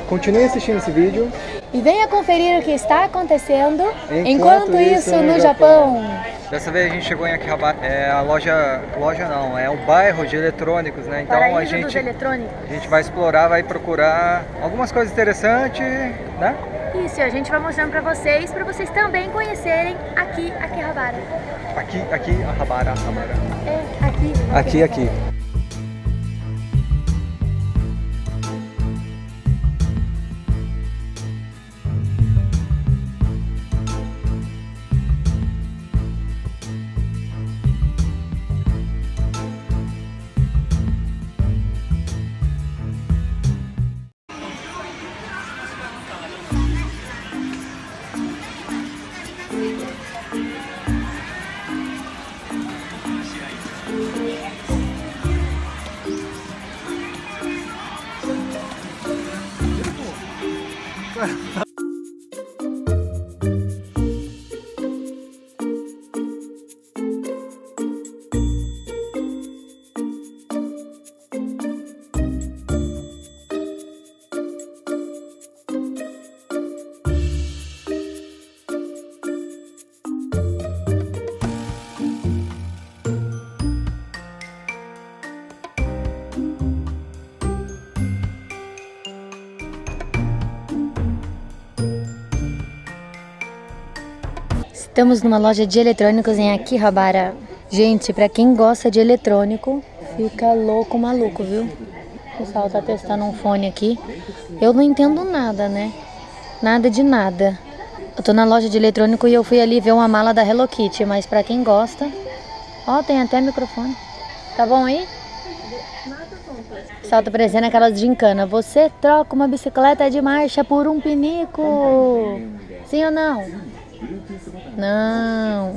continue assistindo esse vídeo. E venha conferir o que está acontecendo enquanto isso no Japão. Dessa vez a gente chegou em Akihabara, é a loja não, é o bairro de eletrônicos, né? Então a gente vai explorar, vai procurar algumas coisas interessantes, né? Isso, a gente vai mostrando pra vocês também conhecerem aqui Akihabara. Akihabara. É, Aqui. Estamos numa loja de eletrônicos em Akihabara. Gente, pra quem gosta de eletrônico, fica louco, maluco, viu? O pessoal tá testando um fone aqui. Eu não entendo nada, né? Nada de nada. Eu tô na loja de eletrônico e eu fui ali ver uma mala da Hello Kitty, mas pra quem gosta... Ó, tem até microfone. Tá bom aí? O pessoal tá parecendo aquela gincana. Você troca uma bicicleta de marcha por um pinico. Sim ou não? Não.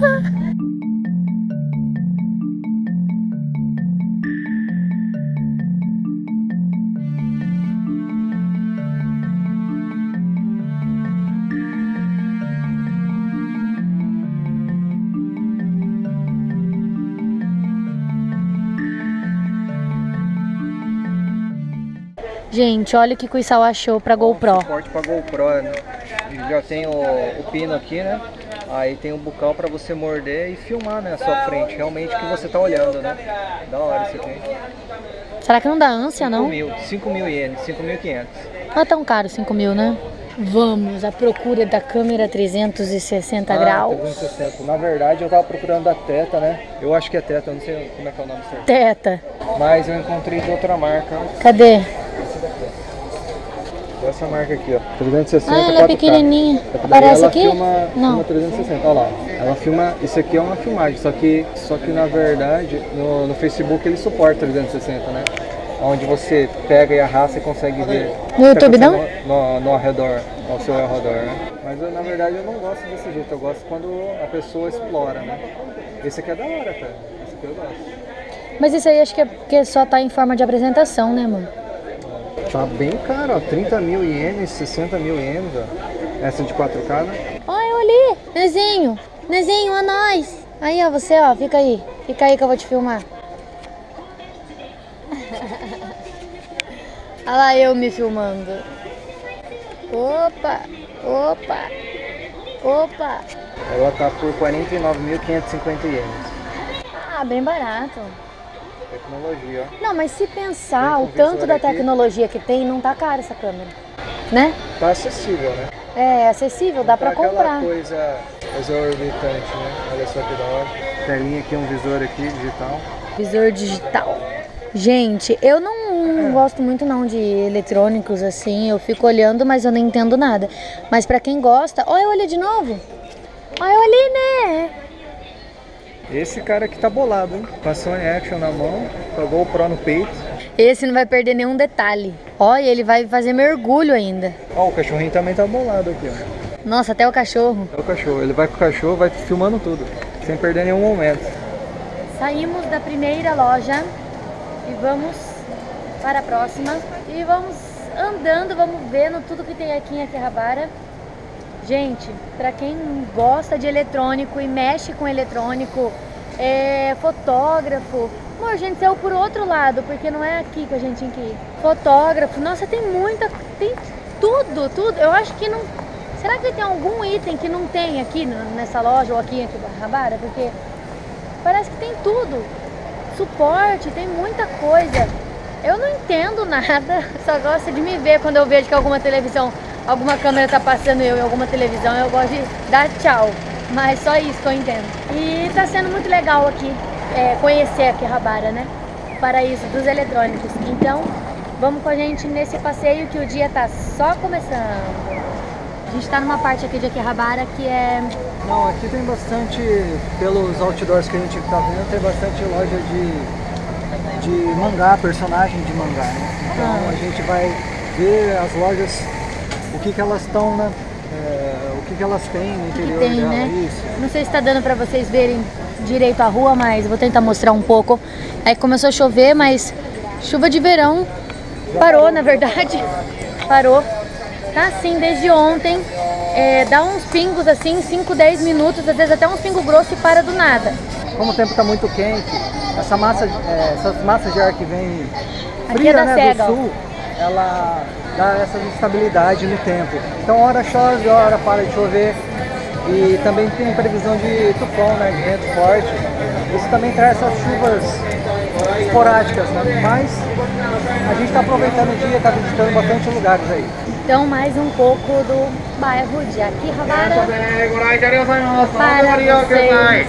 Gente, olha o que o Isao achou pra GoPro. Suporte pra GoPro, né? Já tem o pino aqui, né? Aí tem o bucal pra você morder e filmar, né, a sua frente, realmente o que você tá olhando, né? Da hora isso aqui. Será que não dá ânsia, não? 5.000 ienes, 5.500. Não é tão caro, 5.000, né? Vamos à procura da câmera 360 graus. 360. Na verdade, eu tava procurando da Teta, né? Eu acho que é Teta, eu não sei como é que é o nome certo. Teta. Mas eu encontrei de outra marca. Cadê? Essa marca aqui, ó, 360. Ah, ela é pequenininha. Aparece ela aqui? Não. Filma 360, olha lá. Ela filma, isso aqui é uma filmagem, só que na verdade, no Facebook ele suporta 360, né? Onde você pega e arrasta e consegue ver. No YouTube não? No arredor, ao seu arredor, né? Mas na verdade eu não gosto desse jeito, eu gosto quando a pessoa explora, né? Esse aqui é da hora, cara. Esse aqui eu gosto. Mas isso aí acho que é porque só tá em forma de apresentação, né, mano? Tá bem caro, ó, 30.000 ienes, 60.000 ienes, ó. Essa de 4K, né? Olha ali, Nezinho, Nezinho, a nós. Aí, ó, você, ó, fica aí que eu vou te filmar. Olha lá eu me filmando. Opa, opa, opa. Ela tá por 49.550 ienes. Ah, bem barato. Tecnologia, ó. Não, mas se pensar o tanto da tecnologia que tem, não tá cara essa câmera, né? Tá acessível, né? É acessível, dá pra comprar. Aquela coisa exorbitante, né? Olha só que da hora. Telinha aqui, um visor aqui, digital. Visor digital. Gente, eu não gosto muito não de eletrônicos assim, eu fico olhando, mas eu não entendo nada. Mas pra quem gosta, olha de novo. Olha ali, né? Esse cara aqui tá bolado, hein? Com a Sony Action na mão, com a GoPro no peito. Esse não vai perder nenhum detalhe. Olha, ele vai fazer mergulho ainda. Ó, o cachorrinho também tá bolado aqui, ó. Nossa, até o cachorro. É o cachorro, ele vai com o cachorro, vai filmando tudo, sem perder nenhum momento. Saímos da primeira loja e vamos para a próxima. E vamos andando, vamos vendo tudo que tem aqui em Akihabara. Gente, para quem gosta de eletrônico e mexe com eletrônico, fotógrafo, amor, a gente saiu por outro lado, porque não é aqui que a gente tem que ir. Fotógrafo, nossa, tem muita tem tudo, tudo. Eu acho que não... Será que tem algum item que não tem aqui nessa loja ou aqui em Akihabara? Porque parece que tem tudo. Suporte, tem muita coisa. Eu não entendo nada, só gosto de me ver quando eu vejo que alguma televisão, alguma câmera tá passando eu em alguma televisão, eu gosto de dar tchau. Mas só isso que eu entendo. E tá sendo muito legal aqui conhecer Akihabara, né? O paraíso dos eletrônicos. Então, vamos com a gente nesse passeio que o dia tá só começando. A gente tá numa parte aqui de Akihabara que é... Não, aqui tem bastante, pelos outdoors que a gente tá vendo, tem bastante loja de mangá, personagem de mangá, né? Então a gente vai ver as lojas, o que elas estão, né? O que elas têm no interior tem, dela, né? isso. Não sei se tá dando pra vocês verem direito a rua, mas vou tentar mostrar um pouco. Aí começou a chover, mas chuva de verão parou, na verdade. Parou. Tá assim desde ontem. Dá uns pingos assim, 5, 10 minutos, às vezes até uns pingos grossos e para do nada. Como o tempo está muito quente, essas massas de ar que vem Aqui fria, é da né, Sega, do sul, ela dá essa instabilidade no tempo. Então hora chove, hora para de chover. E também tem previsão de tufão, né, de vento forte. Isso também traz essas chuvas esporádicas, né? Mas a gente está aproveitando o dia, está visitando bastante lugares aí. Então mais um pouco do bairro de Akihabara para vocês.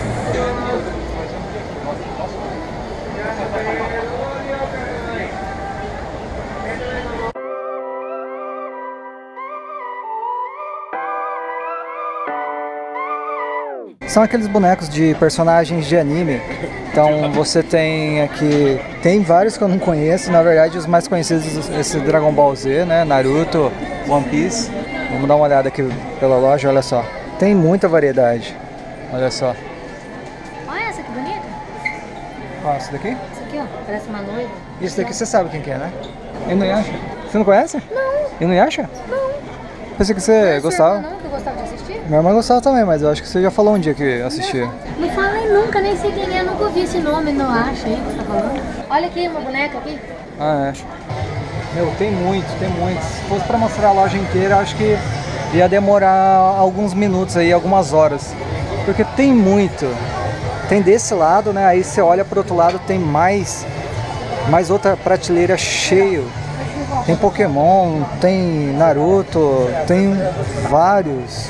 São aqueles bonecos de personagens de anime. Então você tem aqui, tem vários que eu não conheço, na verdade os mais conhecidos, esse Dragon Ball Z, né, Naruto, One Piece. Vamos dar uma olhada aqui pela loja, olha só. Tem muita variedade, olha só. Olha essa que bonita. Qual é esse daqui? Essa aqui, ó, parece uma noiva. Isso daqui você sabe quem que é, né? Inuyasha. Você não conhece? Não. Inuyasha? Não. Pensei que você gostava. Não, que eu gostava de assistir? Minha irmã gostava também, mas eu acho que você já falou um dia que assistia. Não falei nunca, nem sei quem é, nunca ouvi esse nome, não acho aí que você tá falando. Olha aqui, uma boneca aqui. Ah, é. Meu, tem muitos, tem muitos. Se fosse pra mostrar a loja inteira, eu acho que ia demorar alguns minutos aí, algumas horas. Porque tem muito. Tem desse lado, né? Aí você olha pro outro lado, tem mais outra prateleira cheio. Tem Pokémon, tem Naruto, tem vários.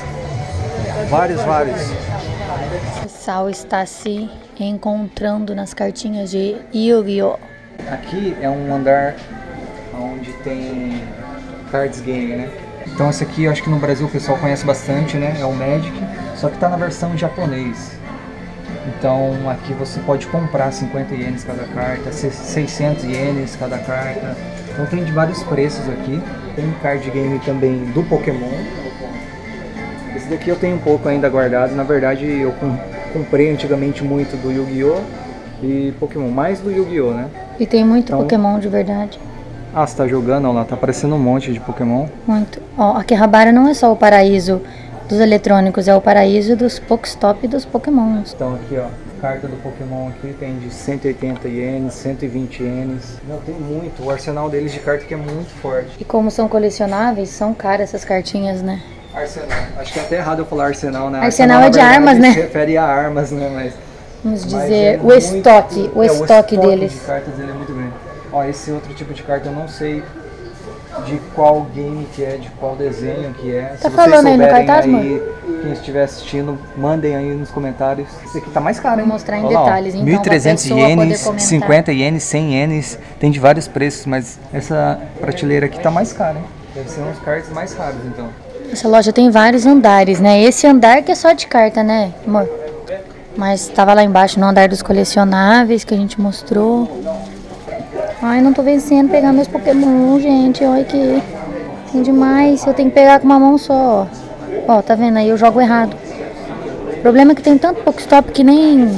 O pessoal está se encontrando nas cartinhas de Yu-Gi-Oh! Aqui é um andar onde tem cards game, né? Então esse aqui eu acho que no Brasil o pessoal conhece bastante, né? É o Magic, só que tá na versão em japonês. Então aqui você pode comprar 50 ienes cada carta, 600 ienes cada carta. Então tem de vários preços aqui. Tem card game também do Pokémon. Esse daqui eu tenho um pouco ainda guardado. Na verdade eu comprei antigamente muito do Yu-Gi-Oh! E Pokémon, mais do Yu-Gi-Oh! Né? E tem muito Então, Pokémon de verdade. Ah, você tá jogando? Olha lá, tá aparecendo um monte de Pokémon. Muito. Ó, Akihabara não é só o paraíso dos eletrônicos, é o paraíso dos Pokestop e dos Pokémons. Então aqui, ó, carta do Pokémon aqui tem de 180 ienes, 120 ienes. Não, tem muito. O arsenal deles de carta que é muito forte. E como são colecionáveis, são caras essas cartinhas, né? Arsenal. Acho que é até errado eu falar arsenal, né? Arsenal é de na verdade, armas, né? Se refere a armas, né? Mas Vamos Mas dizer, o muito- estoque, o estoque deles. de cartas dele é muito grande. Ó, esse outro tipo de carta eu não sei de qual game que é, de qual desenho que é. Tá Se falando vocês aí no souberem cartaz, aí, quem estiver assistindo, mandem aí nos comentários. Esse aqui tá mais caro, hein? Vou mostrar em Olha lá, ó, detalhes, então, 1.300 pra pessoa poder ienes, comentar. 50 ienes, 100 ienes, tem de vários preços, mas essa prateleira aqui tá mais cara, hein? Deve ser uns cards mais raros, então. Essa loja tem vários andares, né? Esse andar que é só de carta, né, amor? Mas tava lá embaixo no andar dos colecionáveis que a gente mostrou. Ai, não tô vencendo pegar meus Pokémon, gente. Olha que tem demais. Eu tenho que pegar com uma mão só, ó. Ó, tá vendo aí? Eu jogo errado. O problema é que tem tanto Pokestop que nem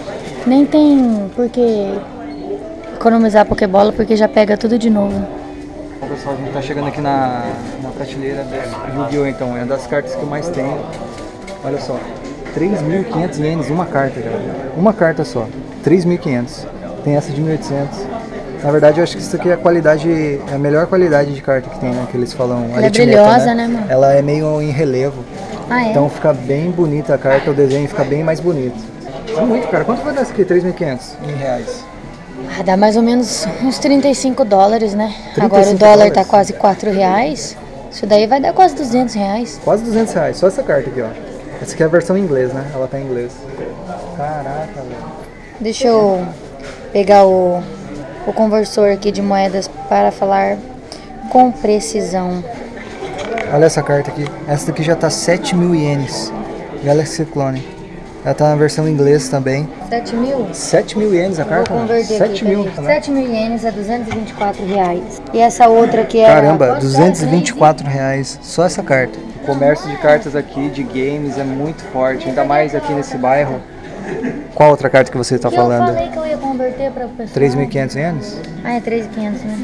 tem por que economizar Pokébola, porque já pega tudo de novo. Bom, pessoal, a gente tá chegando aqui na prateleira do Yu-Gi-Oh! Então, é uma das cartas que eu mais tenho. Olha só, 3.500 ienes uma carta, cara. Uma carta só, 3.500. Tem essa de 1.800. Na verdade, eu acho que isso aqui é a melhor qualidade de carta que tem, né? Que eles falam. Ela é brilhosa, né, mano? Ela é meio em relevo. Ah, é? Então fica bem bonita a carta, o desenho fica bem mais bonito. É muito, cara. Quanto vai dar isso aqui? 3.500 em reais. Ah, dá mais ou menos uns 35 dólares, né? 35 Agora o dólar dólares? tá quase 4 reais. Isso daí vai dar quase 200 reais. Quase 200 reais. Só essa carta aqui, ó. Essa aqui é a versão em inglês, né? Ela tá em inglês. Caraca, velho. Deixa eu pegar o conversor aqui de moedas para falar com precisão. Olha essa carta aqui. Essa daqui já tá 7.000 ienes. Galaxy Clone. Ela tá na versão em inglês também. 7.000? 7.000 ienes a carta? Vou converter 7.000 aqui, também. 7.000 ienes é 224 reais. E essa outra que é... Caramba, 224 reais. Só essa carta. O comércio de cartas aqui, de games, é muito forte. Ainda mais aqui nesse bairro. Qual outra carta que você tá falando? Eu falei que eu ia converter para o pessoal. 3.500 ienes? Ah, é 3.500, né?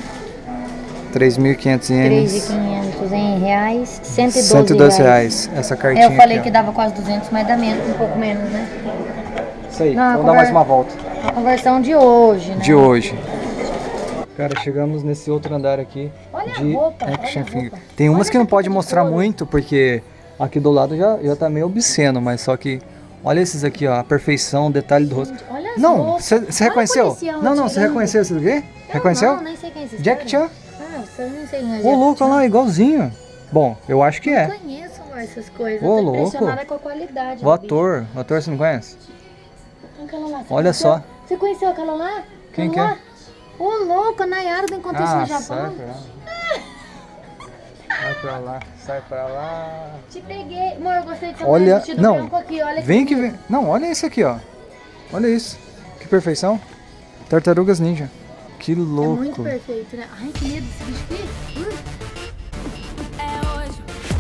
3.500 ienes. 3.500 em reais, 112 112 reais. Essa cartinha Eu falei aqui, que dava quase 200, mas dá menos, um pouco menos, né? Isso aí, Não, vamos dar mais uma volta. A conversão de hoje, né? De hoje. Cara, chegamos nesse outro andar aqui Olha a de roupa, Action olha a Figure. roupa. Tem umas Olha que não essa pode de mostrar couro. muito, porque aqui do lado já tá meio obsceno, mas só que... Olha esses aqui, ó, a perfeição, o detalhe do rosto. Olha as Não, roupas. você Olha o reconheceu? policial Não, você atirando. reconheceu isso aqui? Reconheceu? Não, nem sei quem é esse Jack cara. Chan. Ah, eu não sei quem é Ô, Jack louco, Chan. olha lá, igualzinho. Bom, eu acho que Eu é. não conheço essas coisas. Ô, Eu tô louco. impressionada com a qualidade. O ator você não conhece? Aquela lá, você Olha conheceu? só. Você conheceu aquela lá? Quem Aquela que lá? Ô, louco, a Nayara do Encontro Isso no sai Japão. pra lá. Sai pra lá, sai pra lá. Te peguei. Amor, eu gostei de ser Olha, vestido não, branco aqui. Olha vem que vem. Não, olha isso aqui, ó. Olha isso. Que perfeição. Tartarugas Ninja. Que É muito louco. perfeito, né? Ai, que medo desse bicho aqui. É hoje,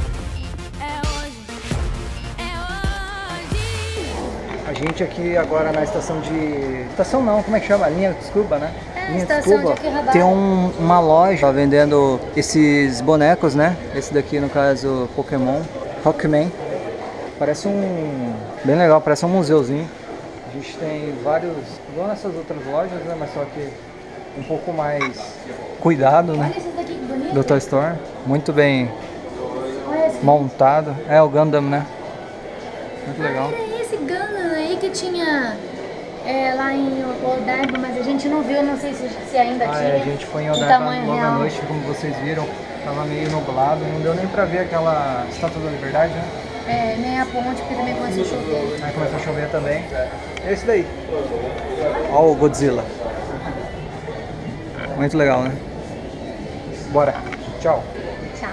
A gente aqui agora na estação de... Estação não, como é que chama? Linha Tsukuba, né? É, Linha estação Tsukuba. de Akihabara. Tem uma loja vendendo esses bonecos, né? Esse daqui, no caso, Pokémon. Rockman. Parece bem legal, parece um museuzinho. A gente tem vários... Igual nessas outras lojas, né? Mas só que um pouco mais cuidado, né? Olha esse daqui que bonito. Do Toy Store. Muito bem Olha esse. montado. É o Gundam, né? Muito legal. Era esse Gundam aí que tinha lá em Odaiba, mas a gente não viu, não sei se ainda tinha. A gente foi em em Odaiba tamanho logo à real. noite, como vocês viram. Tava meio nublado, não deu nem pra ver aquela Estátua da Liberdade, né? É, nem a ponte, porque também começou a chover. Aí começou a chover também. É esse daí. Ó o Godzilla. Muito legal, né? Bora. Tchau.